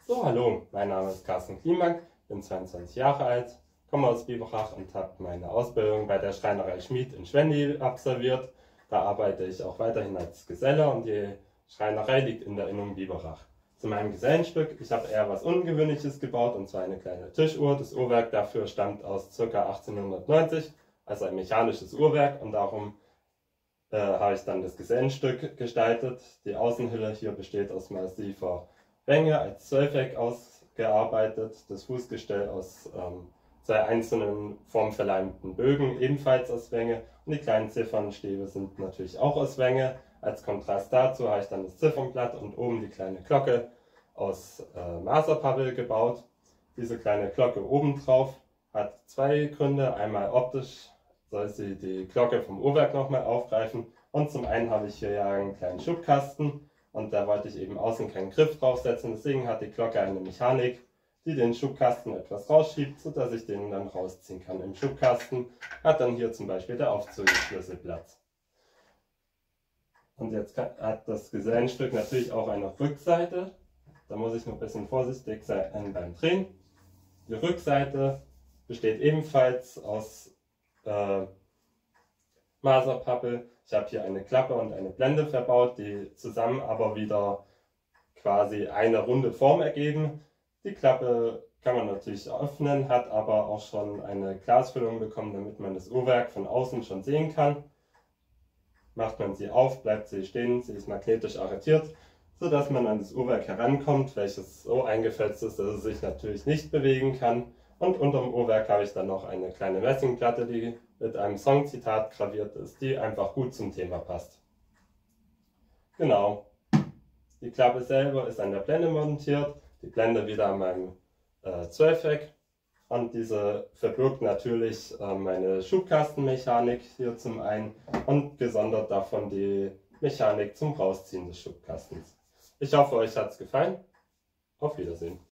So, hallo, mein Name ist Carsten Klimak, bin 22 Jahre alt, komme aus Biberach und habe meine Ausbildung bei der Schreinerei Schmid in Schwendi absolviert. Da arbeite ich auch weiterhin als Geselle und die Schreinerei liegt in der Innung Biberach. Zu meinem Gesellenstück, ich habe eher was Ungewöhnliches gebaut, und zwar eine kleine Tischuhr. Das Uhrwerk dafür stammt aus ca. 1890, also ein mechanisches Uhrwerk, und darum habe ich dann das Gesellenstück gestaltet. Die Außenhülle hier besteht aus massiver Wänge als Zwölfeck ausgearbeitet, das Fußgestell aus zwei einzelnen formverleimten Bögen, ebenfalls aus Wänge, und die kleinen Ziffernstäbe sind natürlich auch aus Wänge. Als Kontrast dazu habe ich dann das Ziffernblatt und oben die kleine Glocke aus Maserpappel gebaut. Diese kleine Glocke obendrauf hat zwei Gründe. Einmal optisch soll sie die Glocke vom Uhrwerk nochmal aufgreifen, und zum einen habe ich hier ja einen kleinen Schubkasten, und da wollte ich eben außen keinen Griff draufsetzen. Deswegen hat die Glocke eine Mechanik, die den Schubkasten etwas rausschiebt, sodass ich den dann rausziehen kann. Im Schubkasten hat dann hier zum Beispiel der Aufzugsschlüssel Platz. Und jetzt hat das Gesellenstück natürlich auch eine Rückseite. Da muss ich noch ein bisschen vorsichtig sein beim Drehen. Die Rückseite besteht ebenfalls aus Maserpappe. Ich habe hier eine Klappe und eine Blende verbaut, die zusammen aber wieder quasi eine runde Form ergeben. Die Klappe kann man natürlich öffnen, hat aber auch schon eine Glasfüllung bekommen, damit man das Uhrwerk von außen schon sehen kann. Macht man sie auf, bleibt sie stehen, sie ist magnetisch arretiert, sodass man an das Uhrwerk herankommt, welches so eingefetzt ist, dass es sich natürlich nicht bewegen kann. Und unter dem Uhrwerk habe ich dann noch eine kleine Messingplatte, die mit einem Songzitat graviert ist, die einfach gut zum Thema passt. Genau. Die Klappe selber ist an der Blende montiert, die Blende wieder an meinem Zwölfeck, und diese verbirgt natürlich meine Schubkastenmechanik hier zum einen und gesondert davon die Mechanik zum Rausziehen des Schubkastens. Ich hoffe, euch hat es gefallen. Auf Wiedersehen.